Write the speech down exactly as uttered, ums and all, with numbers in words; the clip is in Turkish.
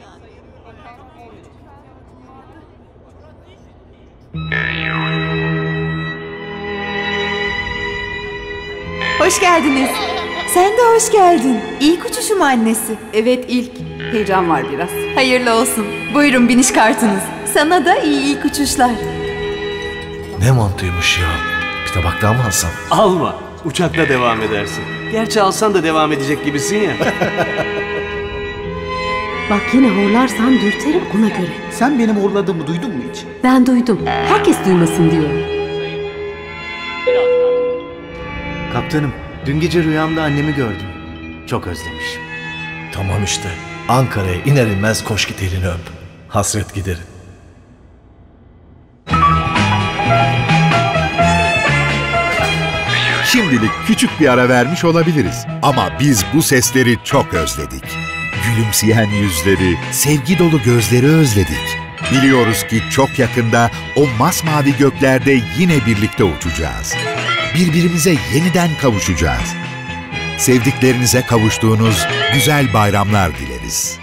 Hoş geldiniz. Sen de hoş geldin. İlk uçuşum annesi. Evet, ilk. Heyecan var biraz. Hayırlı olsun. Buyurun biniş kartınız. Sana da iyi ilk uçuşlar. Ne mantıymış ya. Bir tabak daha mı alsam? Alma. Uçakta devam edersin. Gerçi alsan da devam edecek gibisin ya. Bak yine horlarsan dürterim ona göre. Sen benim horladığımı duydun mu hiç? Ben duydum. Herkes duymasın diyorum. Kaptanım, dün gece rüyamda annemi gördüm. Çok özlemişim. Tamam işte. Ankara'ya iner inmez koş git elini öp. Hasret giderin. Şimdilik küçük bir ara vermiş olabiliriz. Ama biz bu sesleri çok özledik. Gülümseyen yüzleri, sevgi dolu gözleri özledik. Biliyoruz ki çok yakında o masmavi göklerde yine birlikte uçacağız. Birbirimize yeniden kavuşacağız. Sevdiklerinize kavuştuğunuz güzel bayramlar dileriz.